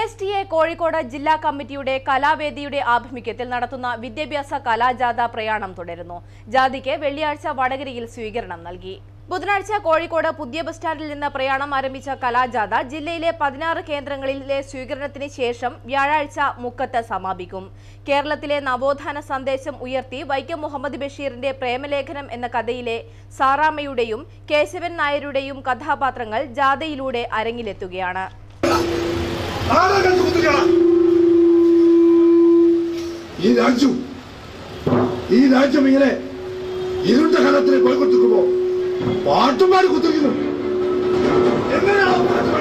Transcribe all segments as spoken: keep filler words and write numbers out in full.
S T A Kozhikode ജില്ലാ കമ്മിറ്റിയുടെ കലാവേദിയുടെ ആഭിമുഖ്യത്തിൽ നടത്തുന്ന വിദ്യാഭ്യാസ കലാജാഥ പ്രയാണം തുടരുന്നു. ജാഥയ്ക്ക് വെള്ളിയാഴ്ച വടകരയിൽ സ്വീകരണം നൽകി. ബുധനാഴ്ച കോഴിക്കോട് പുതിയ ബസ് സ്റ്റാൻഡിൽ നിന്ന് പ്രയാണം ആരംഭിച്ച കലാജാഥ ജില്ലയിലെ പതിനാറ് കേന്ദ്രങ്ങളിലെ സ്വീകരണത്തിന് ശേഷം വ്യാഴാഴ്ച മുക്കത്ത് സമാപിക്കും. കേരളത്തിലെ നവോത്ഥാന സന്ദേശം ഉയർത്തി വൈക്കം മുഹമ്മദ് ബഷീറിന്റെ പ്രേമലേഖനം എന്ന കഥയിലെ സാറാമ്മയുടെയും കേശവൻ നായരുടെയും കഥാപാത്രങ്ങൾ ജാഥയിലൂടെ അരങ്ങിലെത്തുകയാണ്. ഈ രാജ്യം ഈ രാജ്യം ഇങ്ങനെ ഇരുണ്ട കാലത്തിന് പോയിക്കൊണ്ടിരിക്കുമ്പോ പാട്ടുമാര് കുത്തിരിക്കുന്നു. എങ്ങനെയാണോ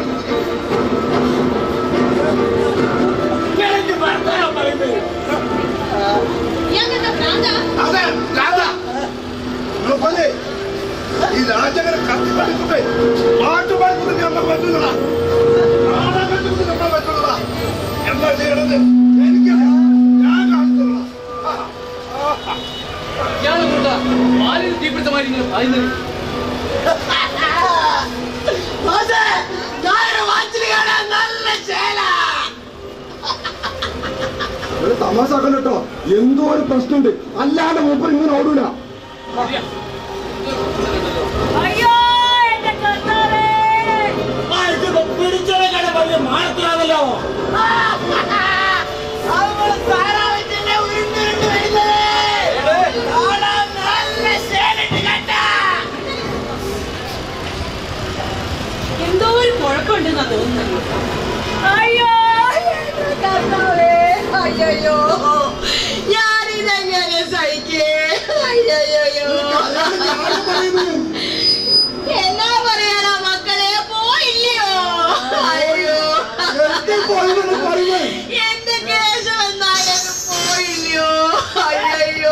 ഈ രാജ്യങ്ങനെ കത്തി പഠിക്കുമ്പേ പാട്ടുമാര് കുത്തി നമ്മൾ പറ്റുന്നതാ നമ്മൾ പറ്റുന്നതാ എന്താ ചെയ്യണത് എനിക്കറിയാം. ഞാൻ കാണുന്നില്ല തമാശാക്കല്ലോ കേട്ടോ. എന്തോ ഒരു പ്രശ്നമുണ്ട്, അല്ലാതെ മൂപ്പർ ഇങ്ങനെ ഓടൂല. മാനത്തിലാണല്ലോ എന്തോ ഒരു കുഴപ്പമുണ്ടെന്നാ തോന്നുന്നത്. അയ്യോ അയ്യോ ഞാനിതെങ്ങനെ സഹിക്കേ? അയ്യോ എന്നാ പറയാനാ മക്കളെ, പോയില്ലയോ? അയ്യോ എന്റെ കേശവൻ നായർ പോയില്ലയോ? അയ്യോ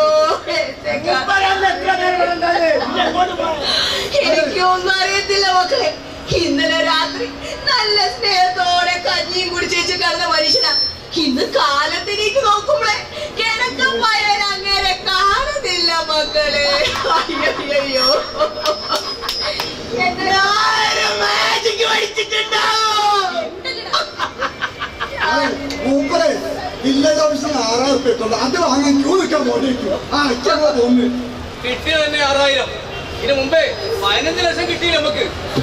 എനിക്കൊന്നും അറിയത്തില്ല മക്കളെ. ഇന്നലെ രാത്രി നല്ല സ്നേഹത്തോടെ കഞ്ഞിയും കുടിച്ചേച്ച് കിടന്ന മനുഷ്യനാ. ഇന്ന് കാലത്തിലേക്ക് നോക്കുമ്പോളെ കിടക്കം പയൻ അങ്ങനെ കാണുന്നില്ല മക്കളെ. അയ്യോ മാജിക്ക് പഠിച്ചിട്ടുണ്ടാവും. ഇല്ലത് ആവശ്യം ആറായിരം ഉറുപ്പിക കിട്ടുള്ളൂ. അത് വാങ്ങാൻ ക്യൂ നിൽക്കാൻ പോയിരിക്കും. ആ ഇങ്ങനെ തോന്നുന്നു. കിട്ടിയ തന്നെ ആറായിരം. ഇതിന് മുമ്പേ പതിനഞ്ച് ലക്ഷം കിട്ടിയില്ല നമുക്ക്.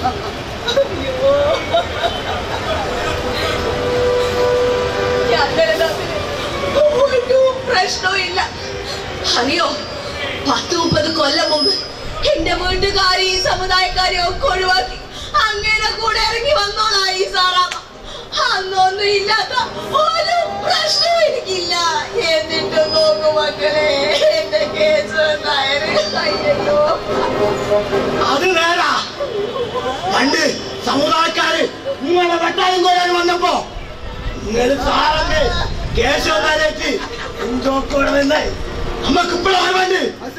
ഒരു പ്രശ്നവും ഇല്ല. അറിയോ, പത്ത് മുപ്പത് കൊല്ലം മുമ്പ് എന്റെ വീട്ടുകാരി ഈ സമുദായക്കാരെ ഒക്കെ ഒഴിവാക്കി അങ്ങനെ കൂടെ ഇറങ്ങി വന്നോളാ ഈ സാറാമ്മ. അന്നൊന്നും ഇല്ലാത്ത ഒരു പ്രശ്നവും എനിക്കില്ല. എന്നിട്ട് നോക്കു മക്കളെ, എന്റെ കേസ് നായര്. അയ്യോ അത് നേരാ. പണ്ട് സമുദായക്കാര് നിങ്ങളെ വെട്ടാനും കൊല്ലാൻ വന്നപ്പോ നിങ്ങൾ സാറന്ന് കേശവനാരേക്ക് എന്തോക്കൂടെ വന്നേ നമ്മക്ക് ഇപ്പോഴാണ് വേണ്ടി.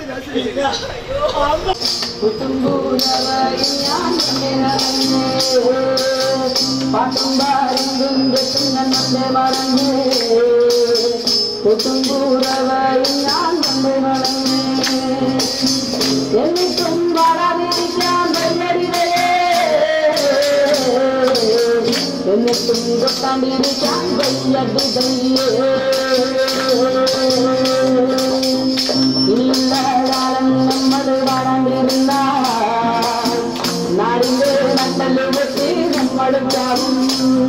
എന്നിട്ടും കൊട്ടാണ്ടിരിക്കാൻ ഇല്ല കാലം നമ്മൾ പാടാണ്ടിരുന്ന നാടിന്റെ നട്ടല് വെട്ടി നമ്മളും ചാവും.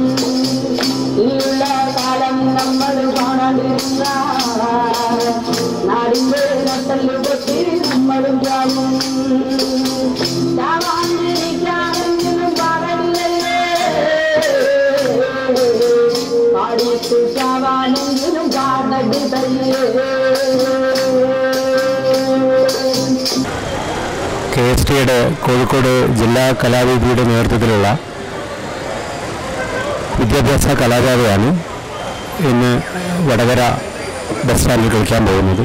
ഇല്ല കാലം നമ്മൾ പാടാണ്ടിരുന്ന നാടിന്റെ നട്ടല് വെട്ടി നമ്മളും ചാവും. ചാവാണ്ടിരിക്കാനെങ്കിലും പാടില്ലല്ലേ, പാടിയിട്ട് ചാവാനെങ്കിലും പാടരുതല്ലേ. കെ എസ് ടിയുടെ കോഴിക്കോട് ജില്ലാ കലാവേദിയുടെ നേതൃത്വത്തിലുള്ള വിദ്യാഭ്യാസ കലാജാഥയാണ് ഇന്ന് വടകര ബസ് സ്റ്റാൻഡിൽ കളിക്കാൻ പോകുന്നത്.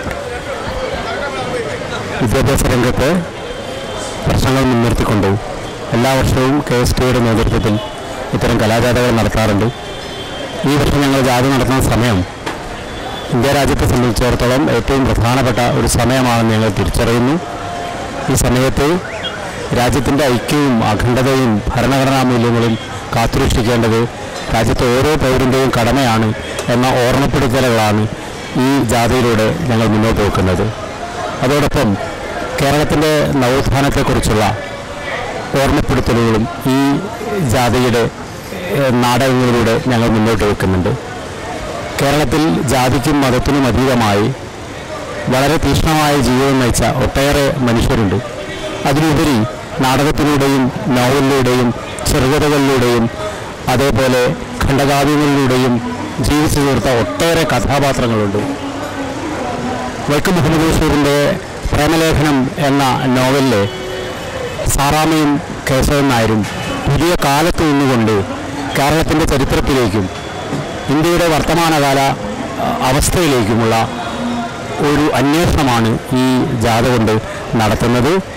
വിദ്യാഭ്യാസ രംഗത്തെ പ്രശ്നങ്ങൾ മുൻനിർത്തിക്കൊണ്ട് എല്ലാ വർഷവും കെ എസ് ടിയുടെ നേതൃത്വത്തിൽ ഇത്തരം കലാജാഥകൾ നടത്താറുണ്ട്. ഈ വർഷം ഞങ്ങൾ ജാഥ നടത്തുന്ന സമയം ഇന്ത്യ രാജ്യത്തെ സംബന്ധിച്ചിടത്തോളം ഏറ്റവും പ്രധാനപ്പെട്ട ഒരു സമയമാണെന്ന് ഞങ്ങൾ തിരിച്ചറിയുന്നു. ഈ സമയത്ത് രാജ്യത്തിൻ്റെ ഐക്യവും അഖണ്ഡതയും ഭരണഘടനാ മൂല്യങ്ങളും കാത്തുരക്ഷിക്കേണ്ടത് രാജ്യത്തെ ഓരോ പൗരൻ്റെയും കടമയാണ് എന്ന ഓർമ്മപ്പെടുത്തലുകളാണ് ഈ ജാഥയിലൂടെ ഞങ്ങൾ മുന്നോട്ട് വെക്കുന്നത്. അതോടൊപ്പം കേരളത്തിൻ്റെ നവോത്ഥാനത്തെക്കുറിച്ചുള്ള ഓർമ്മപ്പെടുത്തലുകളും ഈ ജാഥയുടെ നാടകങ്ങളിലൂടെ ഞങ്ങൾ മുന്നോട്ട് വെക്കുന്നുണ്ട്. കേരളത്തിൽ ജാതിക്കും മതത്തിനും അതീതമായി വളരെ തീക്ഷ്ണമായ ജീവിതം നയിച്ച ഒട്ടേറെ മനുഷ്യരുണ്ട്. അതിലുപരി നാടകത്തിലൂടെയും നോവലിലൂടെയും ചെറുകഥകളിലൂടെയും അതേപോലെ ഖണ്ഡകാവ്യങ്ങളിലൂടെയും ജീവിച്ചു തീർത്ത ഒട്ടേറെ കഥാപാത്രങ്ങളുണ്ട്. വൈക്കം മുഹമ്മദ് ബഷീറിൻ്റെ പ്രേമലേഖനം എന്ന നോവലിലെ സാറാമ്മയും കേശവൻ നായരും പുതിയ കാലത്ത് നിന്നുകൊണ്ട് കേരളത്തിൻ്റെ ചരിത്രത്തിലേക്കും ഇന്ത്യയുടെ വർത്തമാനകാല അവസ്ഥയിലേക്കുമുള്ള ഒരു അന്വേഷണമാണ് ഈ ജാഥ കൊണ്ട് നടത്തുന്നത്.